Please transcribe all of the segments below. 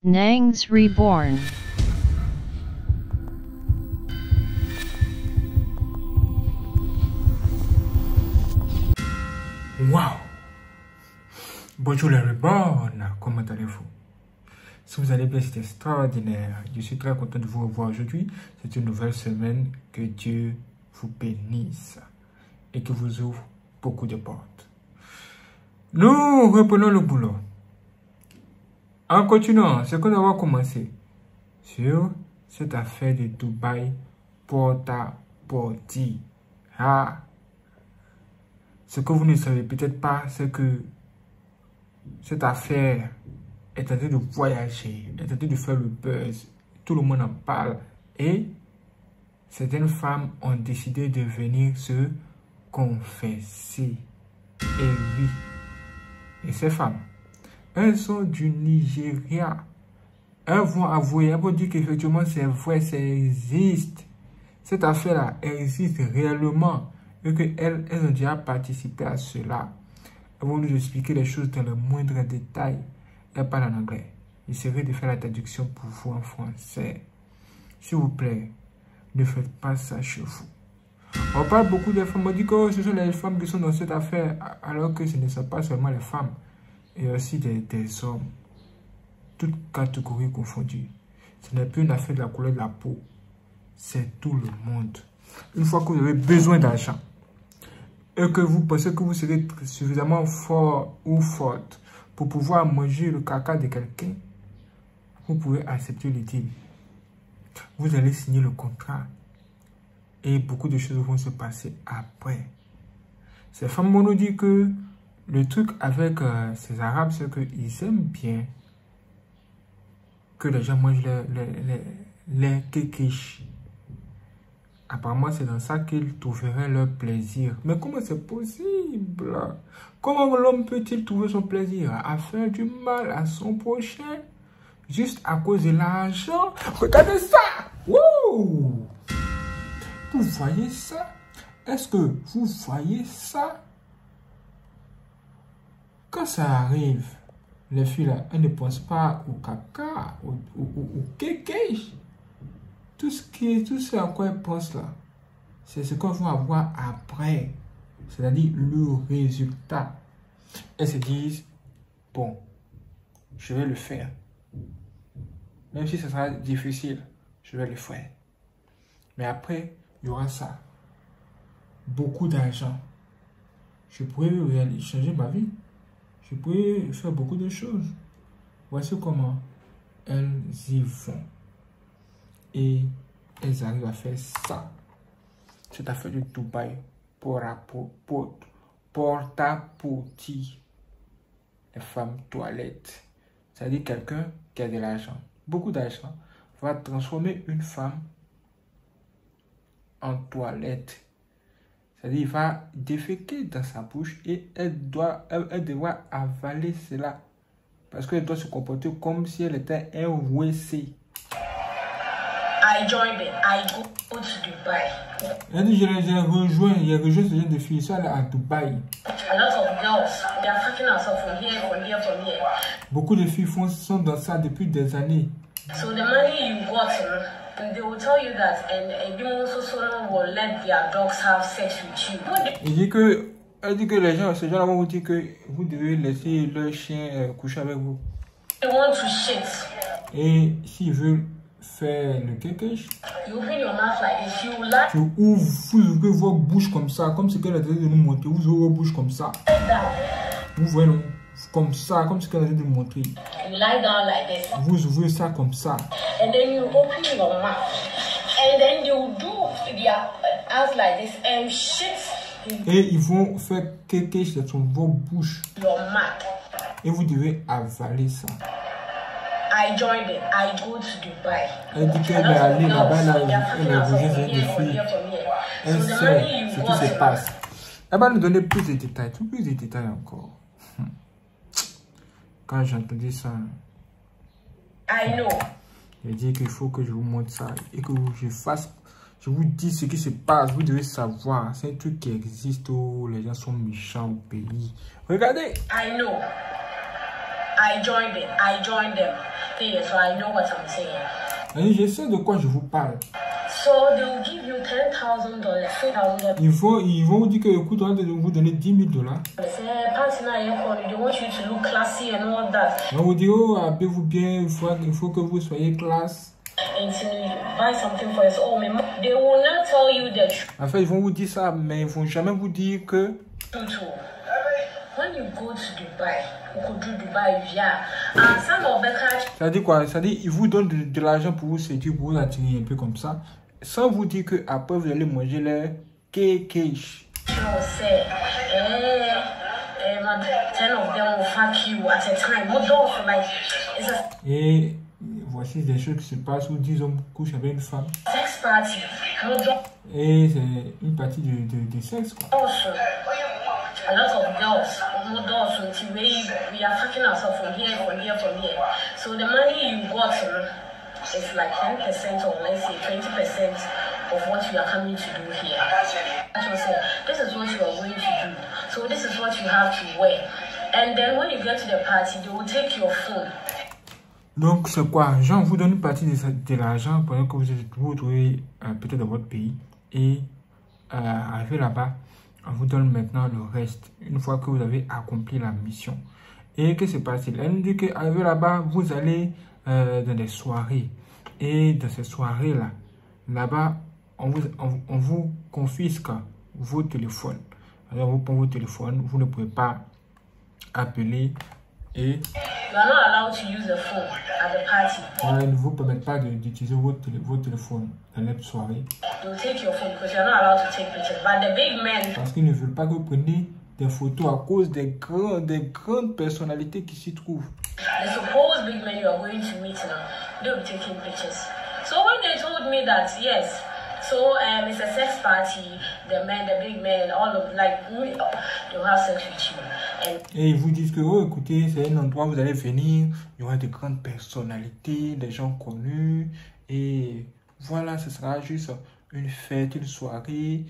Nangs Reborn. Wow! Bonjour les Reborn, comment allez-vous? Si vous allez bien, c'est extraordinaire. Je suis très content de vous revoir aujourd'hui. C'est une nouvelle semaine. Que Dieu vous bénisse et que vous ouvre beaucoup de portes. Nous reprenons le boulot. En continuant ce que nous avons commencé sur cette affaire de Dubaï porta-porti. Ce que vous ne savez peut-être pas, c'est que cette affaire est en train de voyager, est en train de faire le buzz. Tout le monde en parle. Et certaines femmes ont décidé de venir se confesser. Et oui. Et ces femmes, elles sont du Nigeria. Elles vont avouer, elles vont dire qu'effectivement c'est vrai, ça existe. Cette affaire-là existe réellement. Et qu'elles ont déjà participé à cela. Elles vont nous expliquer les choses dans le moindre détail. Elles parlent en anglais. J'essaierai de faire la traduction pour vous en français. S'il vous plaît, ne faites pas ça chez vous. On parle beaucoup des femmes. On dit que ce sont les femmes qui sont dans cette affaire, alors que ce ne sont pas seulement les femmes. Et aussi des hommes. Toutes catégories confondues. Ce n'est plus une affaire de la couleur de la peau. C'est tout le monde. Une fois que vous avez besoin d'argent, et que vous pensez que vous serez suffisamment fort ou forte pour pouvoir manger le caca de quelqu'un, vous pouvez accepter le deal. Vous allez signer le contrat. Et beaucoup de choses vont se passer après. Ces femmes vont nous dire que le truc avec ces Arabes, c'est qu'ils aiment bien que les gens mangent les kékéches. Apparemment, c'est dans ça qu'ils trouveraient leur plaisir. Mais comment c'est possible? Comment l'homme peut-il trouver son plaisir? À faire du mal à son prochain? Juste à cause de l'argent? Regardez ça! Wouh! Vous voyez ça? Est-ce que vous voyez ça? Quand ça arrive, les filles là, elles ne pensent pas au caca, au kéké. Tout ce à quoi elles pensent là, c'est ce qu'on va avoir après. C'est-à-dire le résultat. Elles se disent, bon, je vais le faire. Même si ce sera difficile, je vais le faire. Mais après, il y aura ça. Beaucoup d'argent. Je pourrais changer ma vie. Je pourrais faire beaucoup de choses. Voici comment elles y vont. Et elles arrivent à faire ça. Cette affaire de Dubaï porta-porti. Les femmes toilettes. C'est-à-dire quelqu'un qui a de l'argent, beaucoup d'argent, va transformer une femme en toilette. C'est-à-dire il va déféquer dans sa bouche et elle devra avaler cela. Parce qu'elle doit se comporter comme si elle était un WC. I joined it. I go to Dubai. Elle dit, j'ai rejoint ce genre de filles, ça à Dubaï. A lot of girls, they are fucking ourselves from here, from here, from here. Beaucoup de filles sont dans ça depuis des années. So the money you got, they will tell you that, and everyone will let their dogs have sex with you. Elle dit que les gens, ces gens-là vont vous dire que vous devez laisser leur chien coucher avec vous. They want to shit. Et s'ils veulent faire le kékéche, you open your mouth like this, you like. Vous ouvrez votre bouche comme ça, comme ce qu'elle a dit de nous montrer. Vous ouvrez votre bouche comme ça. Vous voyez, non? Comme ça, comme ce qu'elle a dit de nous montrer. You lie down like this. Vous ouvrez ça comme ça. And then you open your mouth. And then you do their ass like this and shit. Et ils vont faire kékéche dans votre bouche. Your mouth. Et vous devez avaler ça. I joined it. I go to Dubai. Elle dit qu'elle est allée là-bas, elle a bougé des filles. Elle sait ce qui se passe. Elle va nous donner plus de détails, plus de détails encore. Quand j'ai entendu ça, I know. j'ai dit qu'il faut que je vous montre ça et que je vous dis ce qui se passe. Vous devez savoir, c'est un truc qui existe où les gens sont méchants au pays. Regardez. I know. I joined it. I joined them. Yeah, so I know what I'm saying. Et je sais de quoi je vous parle. So they will give you $10,000, $3,000. Ils vont vous dire que écoute, on va vous donner $10,000. They want you to look classy and all that. On vous dit, oh, habillez-vous bien, il faut que vous soyez classe. And to buy something for yourself. Oh, they will not tell you the truth. En fait, ils vont vous dire ça, mais ils vont jamais vous dire que. When you go to Dubai, you go to Dubai, yeah. And some of the countries. Ça dit quoi? Ça dit, ils vous donnent de l'argent pour vous séduire, pour vous attirer un peu comme ça, sans vous dire que après vous allez manger leur kékéch. Say, 10 of them will fuck you at a time. Et voici des choses qui se passent où 10 hommes couchent avec une femme. Sex party. Et c'est une partie de sexe, quoi. Also, a lot of girls, we are fucking ourselves from here. So the money you got is like 10% or let's say 20% of what you are coming to do here. As I said, this is what you are going to do. So this is what you have to wear. And then when you get to the party, they will take your phone. Donc c'est quoi? Genre, vous donne une partie de l'argent pendant que vous retrouvez peut-être dans votre pays. Et arrivé là-bas, on vous donne maintenant le reste, une fois que vous avez accompli la mission. Et que se passe-t-il? Elle nous dit qu'arrivé là-bas, vous allez dans des soirées. Et dans ces soirées-là, là-bas, on vous confisque vos téléphones. Alors, on vous prend vos téléphones, vous ne pouvez pas appeler et... You are not allowed to use the phone at the party. Ils ne vous permettent pas d'utiliser vos téléphones dans les soirées. They'll take your phone because you are not allowed to take pictures. But the big men... Parce qu'ils ne veulent pas que vous preniez des photos à cause des grandes personnalités qui s'y trouvent. The supposed big men you are going to meet now, they'll be taking pictures. So when they told me that, yes, so it's a sex party, the big men, all of they'll have sex with you. Et ils vous disent que, oh, écoutez, c'est un endroit où vous allez venir, il y aura de grandes personnalités, des gens connus, et voilà, ce sera juste une fête, une soirée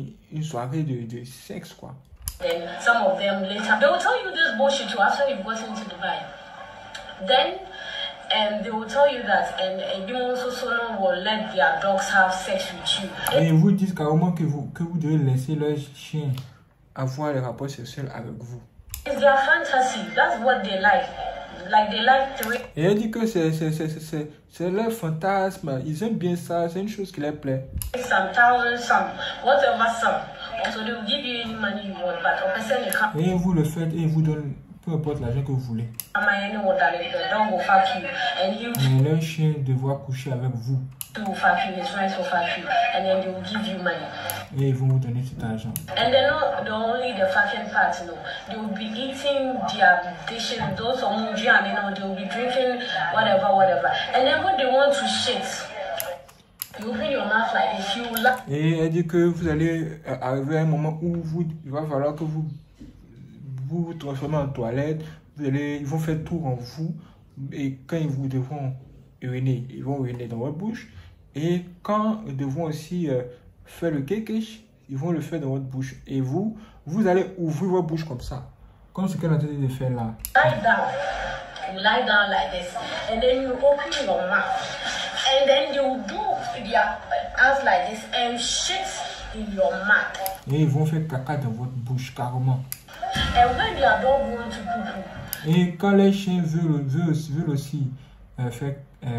de sexe, quoi. Then some of them later, they will tell you this bullshit too after you've gotten to Dubai. Then they will tell you that someone will let their dogs have sex with you. Et ils vous disent carrément que vous devez laisser leur chien avoir les rapports sexuels avec vous. It's their fantasy. That's what they like. Like they like to... Et elle dit que c'est leur fantasme. Ils aiment bien ça. C'est une chose qui leur plaît. Some thousand, some whatever, some. So they will give you any money you want, but a person you can't. Et vous le faites et ils vous donnent peu importe l'argent que vous voulez. The dog will fuck you, and you. Et leur chien devra coucher avec vous. Will fuck you, his friends will fuck you, and then they will give you money. Et ils vont vous donner cet argent. And they're not only the fucking part, no. They will be eating their dishes, those or munjian, they will be drinking whatever. And then when they want to shit, you open your mouth like this, you laugh. Et elle dit que vous allez arriver à un moment où il va falloir que vous vous transformez en toilette. Ils vont faire tour en vous. Et quand ils vous devront uriner, ils vont uriner dans votre bouche. Et quand ils devront aussi faire le kékéch, ils vont le faire dans votre bouche. Et vous allez ouvrir votre bouche comme ça. Comme ce qu'elle a tenté de faire là. Lie down. You lie down like this. And then you open your mouth. And then you do their ass like this and shit in your mouth. Et ils vont faire caca dans votre bouche carrément. And when their dog wants to poo-poo. Et quand les chiens veulent aussi faire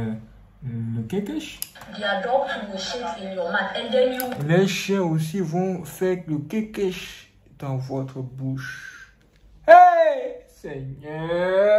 le kékéch, their dog will shit in your mouth. And then you... les chiens aussi vont faire le kékéch dans votre bouche. Hey Seigneur,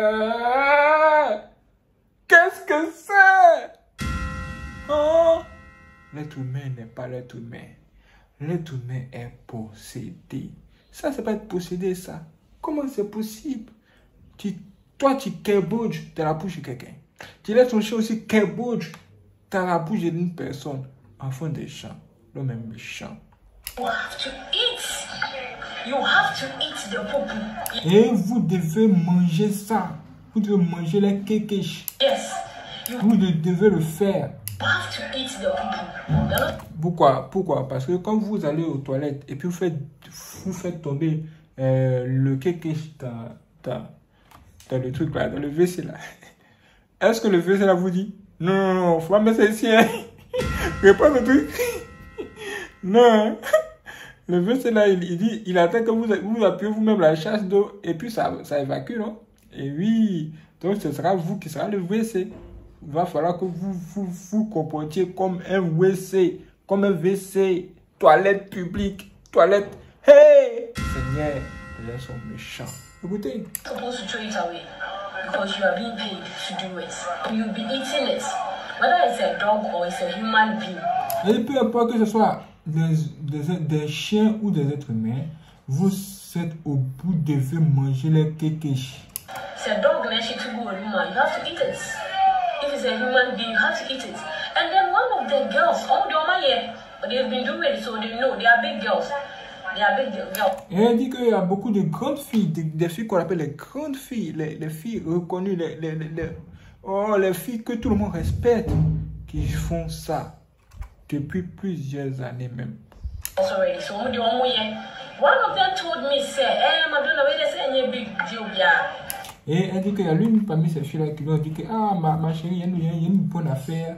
qu'est-ce que c'est? Oh, l'être humain n'est pas l'être humain. L'être humain est possédé. Ça, c'est pas être possédé, ça. Comment c'est possible? Toi, tu kebouges dans la bouche de quelqu'un. Tu laisses ton chien aussi kebouge dans la bouche d'une personne. Enfant des champs, le même méchant. You have to eat. You have to eat the poopoo. Et vous devez manger ça. Vous devez manger les kékéch. Yes. Vous devez le faire. You have to eat the poopoo. Pourquoi? Parce que quand vous allez aux toilettes et puis vous faites tomber le kékéch dans le truc là, dans le WC là. Est-ce que le WC là vous dit non, non, non, faut pas mettre ça ici, hein. Réponds le truc. Non. Le WC là, il dit, il attend que vous appuyez vous-même la chasse d'eau et puis ça évacue, non? Et oui, donc ce sera vous qui sera le WC. Il va falloir que vous comportiez comme un WC, comme un WC, toilette publique, toilette. Hey! Seigneur, les gens sont méchants. Écoutez. Supposed to throw it away because you are being paid to do it. You'll be eating it, whether it's a dog or it's a human being. Et peu importe que ce soit des chiens ou des êtres humains, vous êtes au bout de vous manger les kékéchis. It's a dog, you have to eat it. If it's a human being, you have to eat it. And then one of the girls, they've been doing it, so they know they are big girls. They are big girls. Et elle dit qu'il y a beaucoup de grandes filles, des filles qu'on appelle les grandes filles, les filles reconnues, les filles que tout le monde respecte, qui font ça depuis plusieurs années même. Already, so one of them told me, say, Madonna, where they say any big deal, yeah. Et elle dit qu'il y a l'une parmi ces filles-là qui lui a dit que ma chérie, il y a une bonne affaire.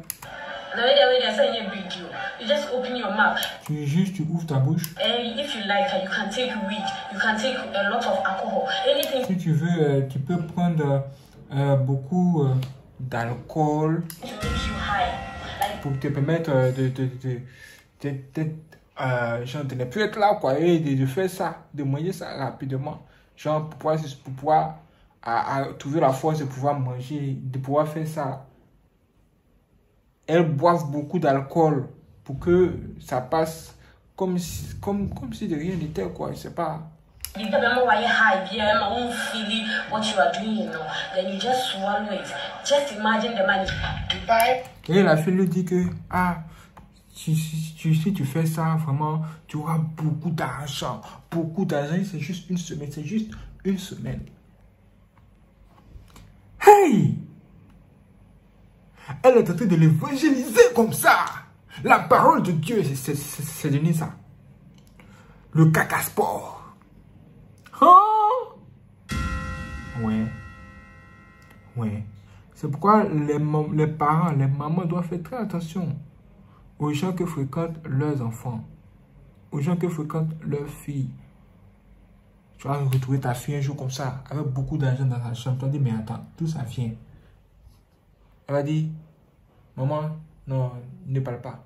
You just open your mouth. Tu ouvres ta bouche. And if you like, you can take weed, you can take a lot of alcohol, anything. Si tu veux, tu peux prendre beaucoup d'alcool pour te permettre genre de ne plus être là, quoi, et de faire ça, de manger ça rapidement. Genre pour pouvoir trouver la force de pouvoir manger, de pouvoir faire ça. Elles boivent beaucoup d'alcool pour que ça passe comme si de rien n'était, quoi, je sais pas. You don't know why you're high, yeah, my own feeling what you are doing, you know. Then you just swallow it. Just imagine the money. Dubai. Et la fille lui dit que, si tu fais ça, vraiment, tu auras beaucoup d'argent. Beaucoup d'argent, c'est juste une semaine, c'est juste une semaine. Hey! Elle est en train de l'évangéliser comme ça. La parole de Dieu, c'est donné ça. Le caca-sport. Oh! Ouais. C'est pourquoi les parents, les mamans doivent faire très attention aux gens que fréquentent leurs enfants, aux gens que fréquentent leurs filles. Tu vas retrouver ta fille un jour comme ça, avec beaucoup d'argent dans sa chambre. Tu vas dire, mais attends, d'où ça vient? Elle va dire, maman, non, ne parle pas.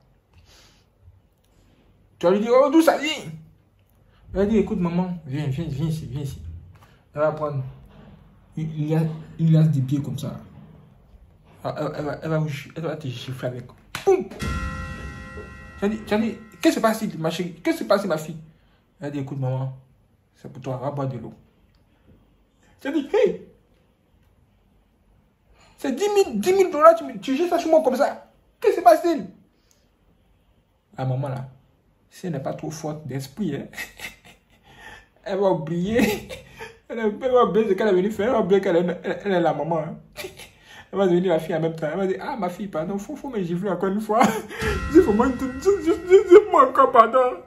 Tu vas lui dire, oh, d'où ça vient? Elle va dire, écoute, maman, viens ici. Elle va prendre une lasse de pieds comme ça. Elle va te chiffrer avec. Boum! Tu vas dire, qu'est-ce qui se passe, ma chérie? Qu'est-ce qui se passe, ma fille? Elle va dire, écoute, maman, c'est pour toi, va boire de l'eau. Tu vas dire, hey! C'est 10 000 $, tu jettes ça sur moi comme ça. Qu'est-ce qui se passe-t-il? La maman là, si elle n'est pas trop forte d'esprit, hein, elle va oublier. Elle va oublier ce qu'elle est venue faire. Elle va oublier qu'elle est la maman. Hein. Elle va devenir la fille en même temps. Elle va dire, ah ma fille, pardon, faut me gifler encore une fois. Dis-moi encore pardon.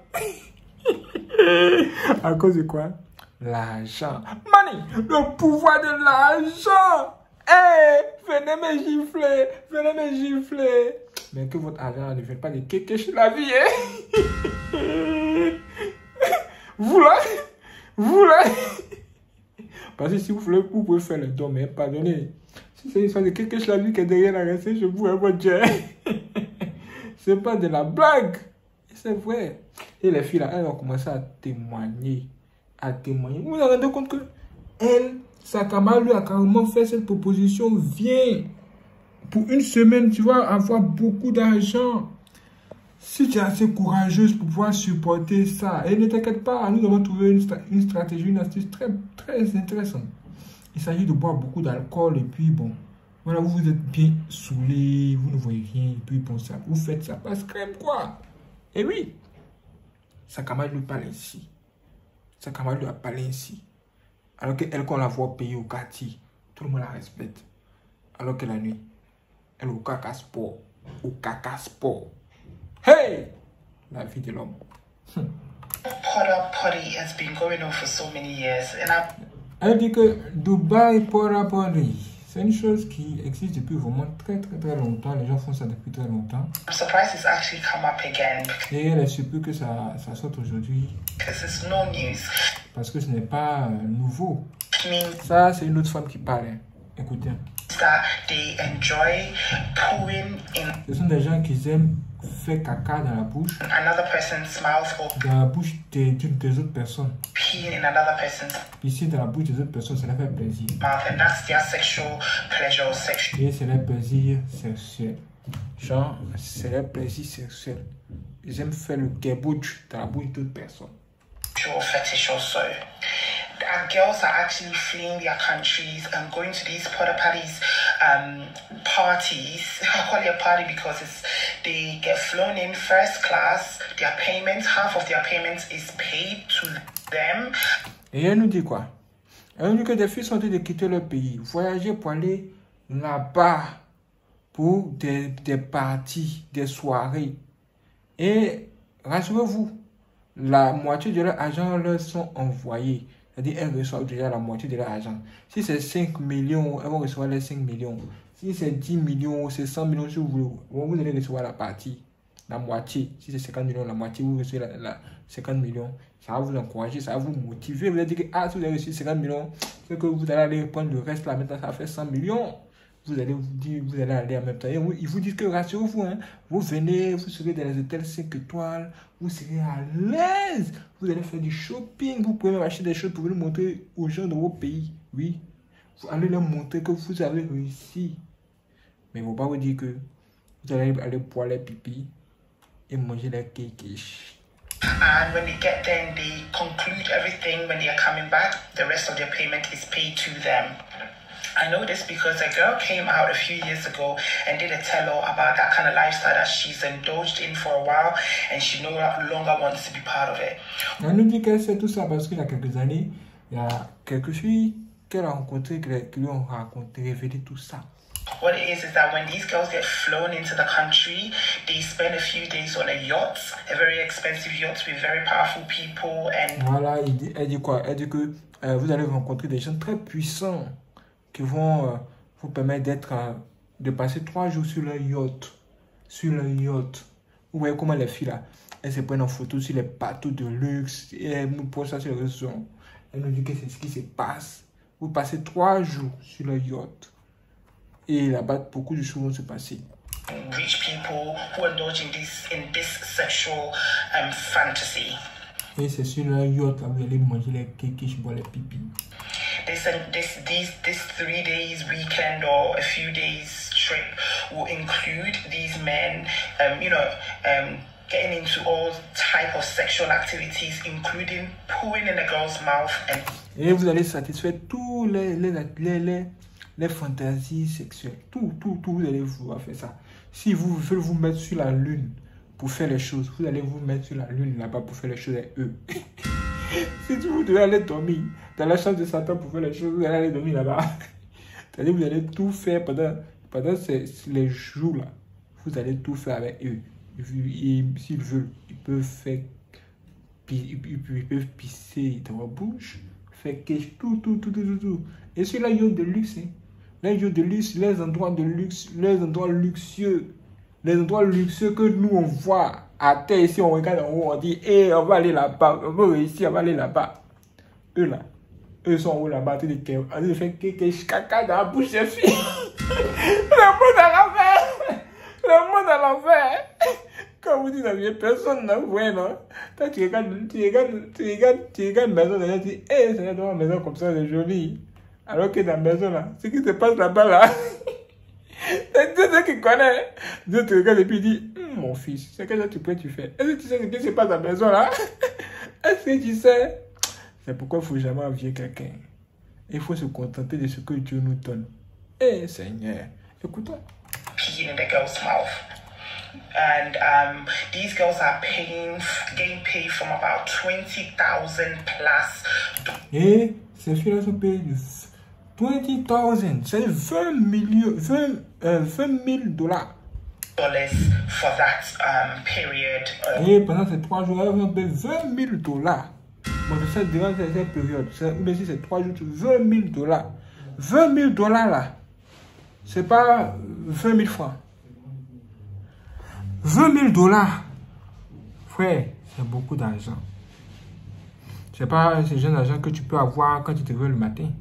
À cause de quoi? L'argent. Money, le pouvoir de l'argent. Hey, venez me gifler. Mais que votre argent ne vienne pas de kékéchi la vie, hein. Vous là. Parce que si vous voulez, vous pouvez faire le don, mais pardonnez. Si c'est une histoire de kékéchi la vie qui est derrière la restée, je vous réponds, Dieu. C'est pas de la blague. C'est vrai. Et les filles là, elles ont commencé à témoigner. Vous vous rendez compte que elle, sa camarade lui a carrément fait cette proposition. Viens, pour une semaine, tu vas avoir beaucoup d'argent. Si tu es assez courageuse pour pouvoir supporter ça, et ne t'inquiète pas, nous avons trouvé une stratégie, une astuce très, très intéressante. Il s'agit de boire beaucoup d'alcool et puis bon, voilà, vous êtes bien saoulé, vous ne voyez rien, et puis bon, ça, vous faites ça passe crème quoi. Et oui, sa camarade lui parle ainsi. Sa camarade lui a parlé ainsi. Alors qu'elle, qu'on la voit payer au quartier, tout le monde la respecte. Alors que la nuit, elle est au caca sport. Hey! La vie de l'homme. Potty has been going on for so many years. And Elle dit que Dubaï Pora Pori, c'est une chose qui existe depuis vraiment très longtemps. Les gens font ça depuis très longtemps. I'm surprised it's actually come up again. Et elle est surprise que ça sorte aujourd'hui. Because it's no news. Parce que ce n'est pas nouveau. It means Ça, c'est une autre femme qui parle. Écoutez. that they enjoy pooing in Ce sont des gens qui aiment faire caca dans la bouche. another person's mouth or Dans la bouche des autres personnes. peeing in another person's Ici, dans la bouche des autres personnes, ça leur fait plaisir. mouth, and that's their sexual pleasure, sexual Et c'est leur plaisir sexuel. Genre, c'est leur plaisir sexuel. Ils aiment faire le kebouch dans la bouche d'autres personnes. fetish also. And girls are actually fleeing their countries and going to these porta parties, parties. I call it a party because they get flown in first class. Their payment, half of their payment is paid to them. Et elle nous dit quoi? Elle nous dit que des filles sont en train de quitter leur pays, voyager pour aller là-bas pour des parties, des soirées. Et rassurez-vous, la moitié de leur argent leur sont envoyés. C'est-à-dire elles reçoivent déjà la moitié de leur argent. Si c'est 5 millions, elles vont recevoir les 5 millions. Si c'est 10 millions, c'est 100 millions, si vous allez recevoir la partie, la moitié. Si c'est 50 millions, la moitié, vous recevez la 50 millions. Ça va vous encourager, ça va vous motiver. Vous allez dire que si vous avez reçu 50 millions, c'est que vous allez aller prendre le reste là, maintenant ça va faire 100 millions. Vous allez vous dire, vous allez aller en même temps. Et ils vous disent que rassurez-vous, hein, vous venez, vous serez dans les hôtels 5 étoiles, vous serez à l'aise, vous allez faire du shopping, vous pouvez même acheter des choses pour venir montrer aux gens de vos pays. Oui, vous allez leur montrer que vous avez réussi. Mais ils ne vont pas vous dire que vous allez aller boire les pipis et manger les kékés. And when they get there and they conclude everything, when they are coming back, the rest of their payment is paid to them. I know this because a girl came out a few years ago and did a tell-all about that kind of lifestyle that she's indulged in for a while and she no longer wants to be part of it. Elle nous dit qu'elle sait tout ça parce qu'il y a quelques années, il y a quelques filles qu'elle a rencontrées qui lui ont raconté, révélé tout ça. What it is that when these girls get flown into the country, they spend a few days on a yacht, a very expensive yacht with very powerful people. And voilà, elle dit quoi? Elle dit que vous allez rencontrer des gens très puissants qui vont vous permettre de passer 3 jours sur leur yacht. Sur leur yacht. Vous voyez comment les filles là, elles se prennent en photo sur les bateaux de luxe et elles nous posent ça sur les réseaux. Elle nous dit que c'est ce qui se passe. Vous passez 3 jours sur leur yacht. Et là-bas, beaucoup de choses vont se passer. Rich people who indulge in this sexual fantasy. Et c'est sur leur yacht, là, vous allez manger les kékés, boire les pipis. This 3 days weekend or a few days trip will include these men, getting into all type of sexual activities, including pooing in a girl's mouth. Et vous allez satisfaire tous les fantasies sexuelles. Tout, vous allez pouvoir faire ça. Si vous voulez vous mettre sur la lune pour faire les choses, vous allez vous mettre sur la lune là-bas pour faire les choses avec eux. Si vous devez aller dormir dans la chambre de Satan pour faire les choses, vous allez aller dormir là-bas. C'est-à-dire vous allez tout faire pendant les jours là. Vous allez tout faire avec eux. S'ils veulent, ils peuvent pisser dans votre bouche, faire tout. Et sur la yacht de luxe, hein, les yachts de luxe, les endroits de luxe, les endroits luxueux que nous on voit à terre ici, on regarde en haut, on dit, on va aller là-bas, on va réussir, on va aller là-bas. Eux là, eux sont en haut là-bas, ils font caca dans la bouche des filles. Le monde à l'envers. Le monde à l'envers. Quand vous dites à une personne, non, vous voyez, non? Toi, tu regardes maison, tu dis, c'est dans la maison comme ça, c'est joli. Alors que dans la maison là, ce qui se passe là-bas là, c'est Dieu qui connaît. Dieu te regarde et puis dit, mon fils, c'est que tu fais. Est-ce que tu sais ce qui se passe dans la maison là? Est-ce que tu sais? C'est pourquoi il ne faut jamais envier quelqu'un. Il faut se contenter de ce que Dieu nous donne. Seigneur, écoutons. Peeing in the girl's mouth. And these girls are getting paid from about 20,000 plus. Et ces filles-là sont payées de 20,000, c'est 20 000 dollars. For that period. Et pendant ces 3 jours, elles vont payer 20 000 dollars. Bon, durant cette période, mais si c'est 3 jours, 20 000 dollars. 20 000 dollars là. C'est pas 20 000 francs. 20 000 dollars. Frère, c'est beaucoup d'argent. C'est pas ce genre d'argent que tu peux avoir quand tu te réveilles le matin.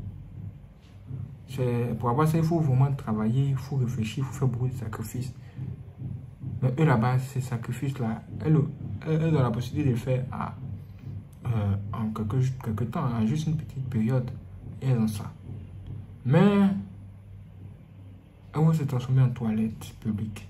Pour avoir ça, il faut vraiment travailler, il faut réfléchir, il faut faire beaucoup de sacrifices. Mais eux là-bas, ces sacrifices-là, elles ont la possibilité de le faire en quelques temps, en juste une petite période. Et elles ont ça. Mais elles vont se transformer en toilette publique.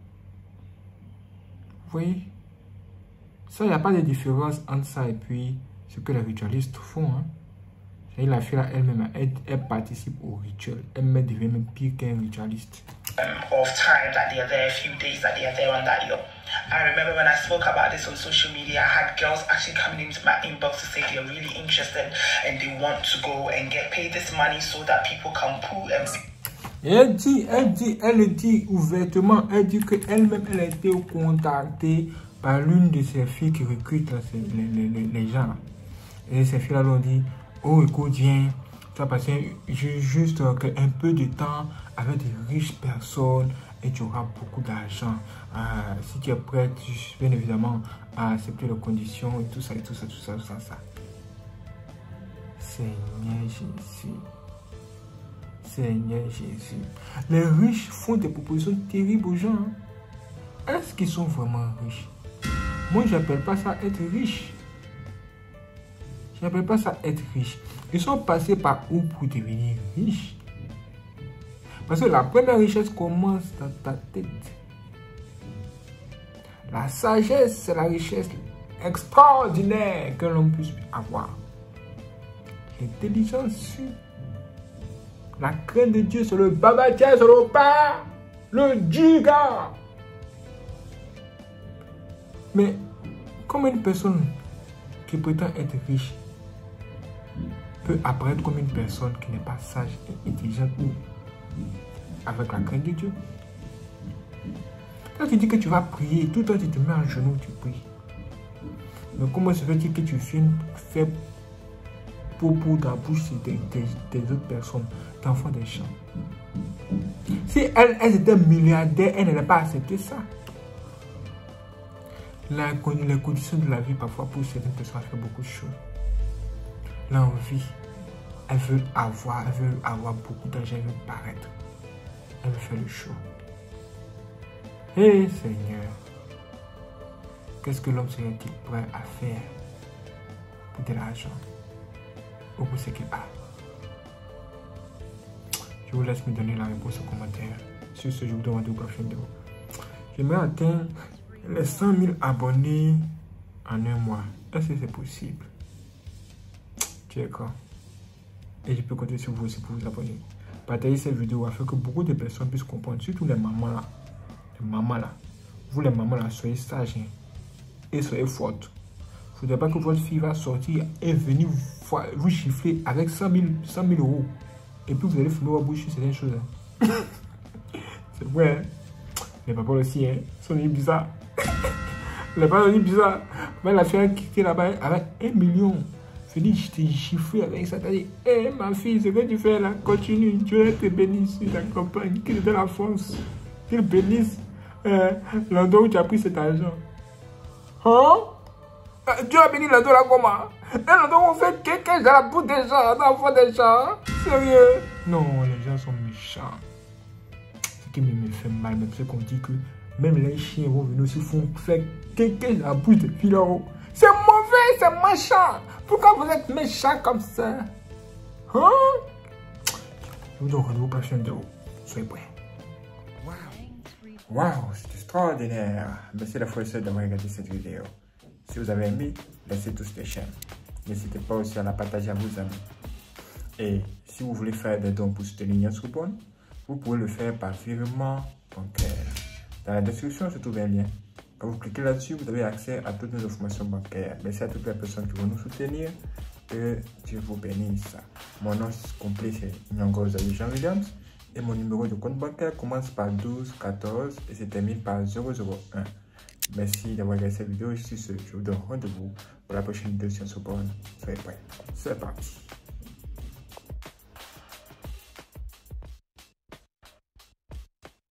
Vous voyez? Ça, il n'y a pas de différence entre ça et puis ce que les ritualistes font. Hein. Et la fille elle-même, elle participe au rituel. Elle devient même pire qu'un ritualiste. Of time that they are there, a few days that they are there on that yacht. I remember when I spoke about this on social media, I had girls actually coming into my inbox to say they're really interested and they want to go and get paid this money so that people can pool and... Elle dit ouvertement, elle dit qu'elle-même, elle a été contactée par l'une de ces filles qui recrutent les gens. Et ces filles-là l'ont dit, oh écoute, viens, tu vas passer juste un peu de temps avec des riches personnes et tu auras beaucoup d'argent. Si tu es prête, bien évidemment, à accepter les conditions et tout ça, et tout ça, tout ça, tout ça, ça. Seigneur Jésus. Seigneur Jésus. Les riches font des propositions terribles aux gens. Hein? Est-ce qu'ils sont vraiment riches? Moi, je n'appelle pas ça être riche. Je n'appelle pas ça être riche. Ils sont passés par où pour devenir riches? Parce que la première richesse commence dans ta tête. La sagesse, c'est la richesse extraordinaire que l'on puisse avoir. L'intelligence, la crainte de Dieu, c'est le babatia, c'est le pas, le giga. Mais comme une personne qui prétend être riche peut apparaître comme une personne qui n'est pas sage et intelligente ou avec la crainte de Dieu. Quand tu dis que tu vas prier, tout le temps tu te mets à genoux, tu pries. Mais comment se fait-il que tu viens faire pour dans la bouche des autres personnes, d'enfants des champs? Si elles étaient milliardaires, elles n'allaient pas accepter ça. Les conditions de la vie, parfois, pour certaines personnes, fait beaucoup de choses. L'envie, elles veulent avoir beaucoup d'argent, elles veulent paraître. Elles veulent faire le show. Hé Seigneur, qu'est-ce que l'homme serait-il prêt à faire pour de l'argent ou pour ce qu'il a? Je vous laisse me donner la réponse au commentaire. Sur ce, je vous demande au prochain vidéo. J'aimerais atteindre les 100 000 abonnés en un mois. Est-ce que c'est possible? Tu es quoi? Et je peux compter sur vous aussi pour vous abonner. Partagez cette vidéo afin que beaucoup de personnes puissent comprendre, surtout les mamans là. Les mamans là. Vous les mamans là, soyez sages hein, et soyez fortes. Il ne faudrait pas que votre fille va sortir et venir vous chiffrer avec 100 000 euros. Et puis vous allez fumer votre bouche sur certaines choses. Hein. C'est vrai. Hein? Les papas aussi, hein, sont bizarres. Les papas sont bizarres. Mais la fille qui est là-bas avec 1 million. Je dis, je t'ai chiffré avec ça. Tu as dit, hé ma fille, ce que tu fais là, continue. Dieu te bénisse sur ta campagne, qu'il te la force. Qu'il bénisse l'endroit où tu as pris cet argent. Hein? Dieu a béni l'endroit là comment? L'endroit où on fait quelque dans la bouche des gens, dans le fond des gens. Sérieux? Non, les gens sont méchants. Ce qui me fait mal, même c'est qu'on dit que même les chiens vont venir aussi faire quelque dans la bouche des filles là-haut. C'est mauvais, c'est méchant. Pourquoi vous êtes méchant comme ça? Hein? Je vous donne rendez-vous au prochain vidéo. Soyez prêts. Waouh, c'est extraordinaire. Merci la fois d'avoir regardé cette vidéo. Si vous avez aimé, laissez tous les j'aime. N'hésitez pas aussi à la partager à vos amis. Et si vous voulez faire des dons pour soutenir Yansrubon, vous pouvez le faire par virement bancaire. Dans la description se trouve un lien. Quand vous cliquez là-dessus, vous avez accès à toutes nos informations bancaires. Merci à toutes les personnes qui vont nous soutenir. Que Dieu vous bénisse. Mon nom complet c'est Nyongoza Jean Williams. Et mon numéro de compte bancaire commence par 12 14 et se termine par 001. Merci d'avoir regardé cette vidéo. Sur ce, je vous donne rendez-vous pour la prochaine vidéo. Si on se bonne, soyez prêts. C'est parti.